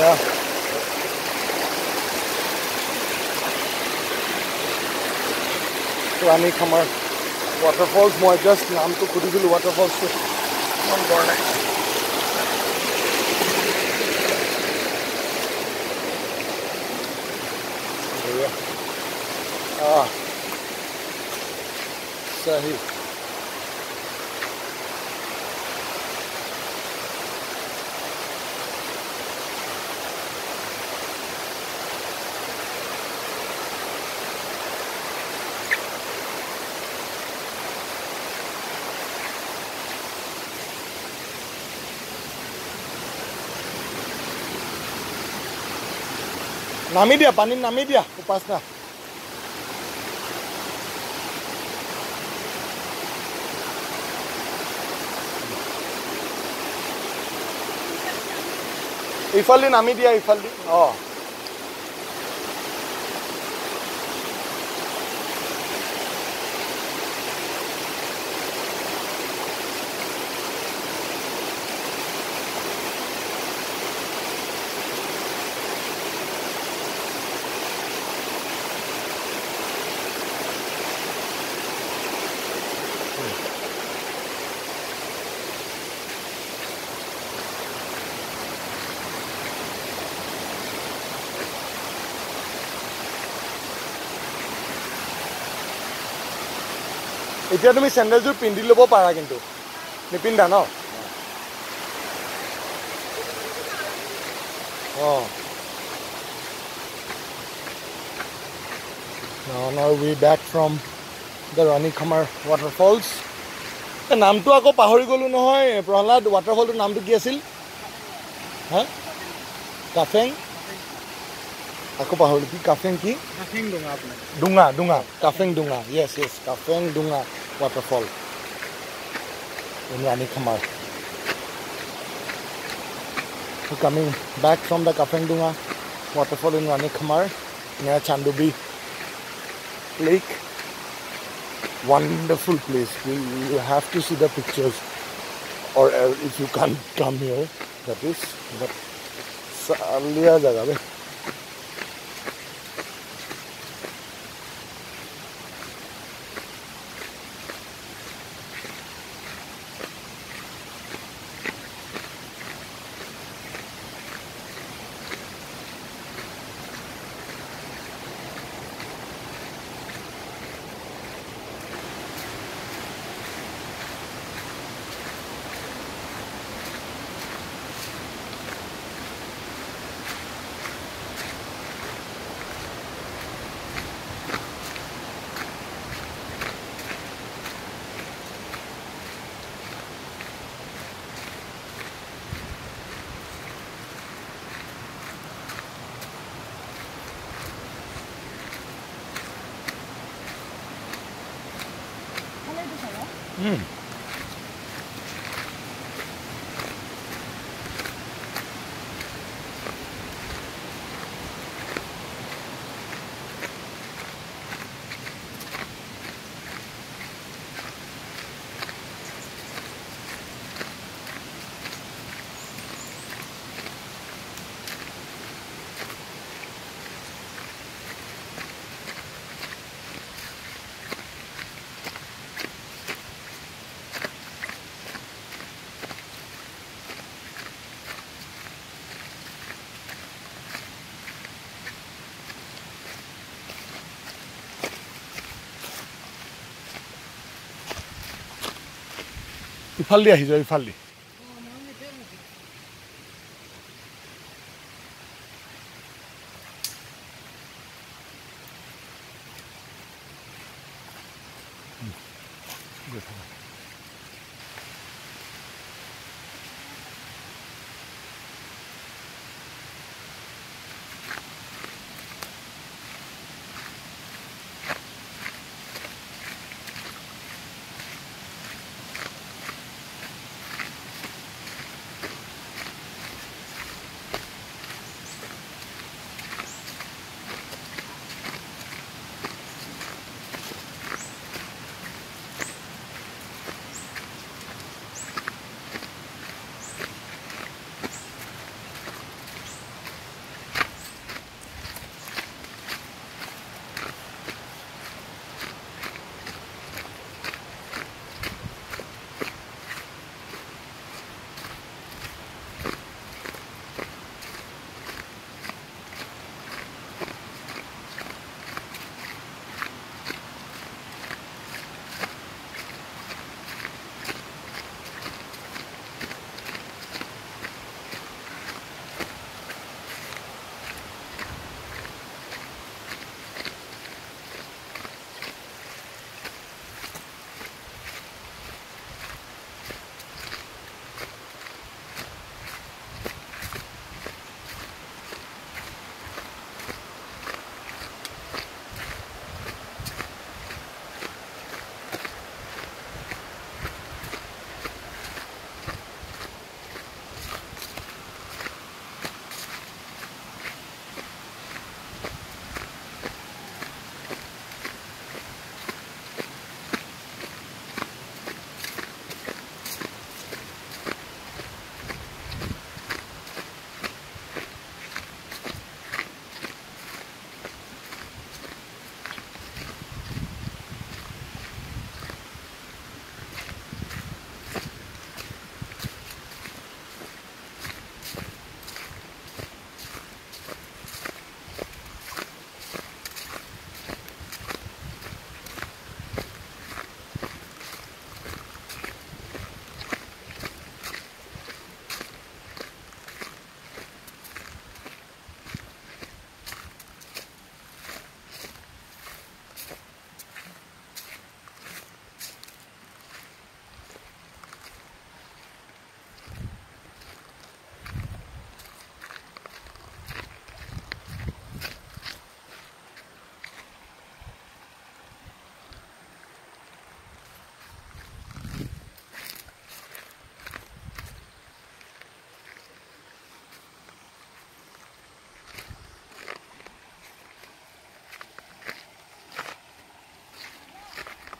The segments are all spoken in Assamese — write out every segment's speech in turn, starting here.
Yeah. Ranikhamar waterfalls. I just naam to khudisilu waterfalls to mon gor nai. Ah. Sahi. Nami dia, panin nami dia, upasna. Ifalli nami dia, ifalli. Oh. এতিয়া তুমি স্যান্ডেলযোৰ পিন্ধি ল'ব পাৰা কিন্তু নিপিন্ধা ন Now we back from the Ranikhamar waterfalls. নামটো আকৌ পাহৰি গলো নহয় প্ৰহ্লাদ waterfallৰ নামটো কি আছিল হা কাফেং আকৌ পাহৰি কি কাফেং কি কাফেং ডুঙা আপোনাৰ ডুঙা কাফেং ডুঙা yes কাফেং ডুঙা waterfall in Ranikhamar. So coming back from the Kafeng Dunga waterfall in Ranikhamar near Chandubi lake. Wonderful place. You have to see the pictures, or if you can't come here, that is. But salia jaga be. ইফাল দি আহি যাও ইফাল দি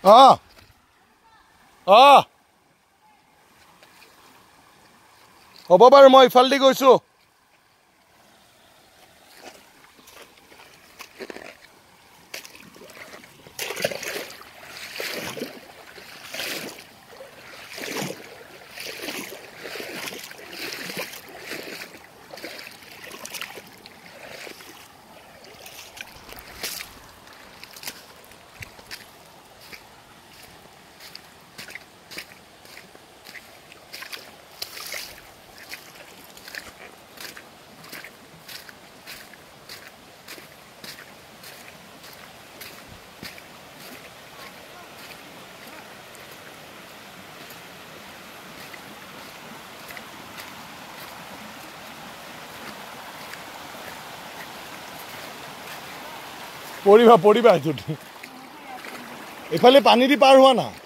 অঁ অঁ হ'ব বাৰু মই ইফালেদি গৈছোঁ পৰিবা এইটোত এইফালে পানী দি পাৰ হোৱা না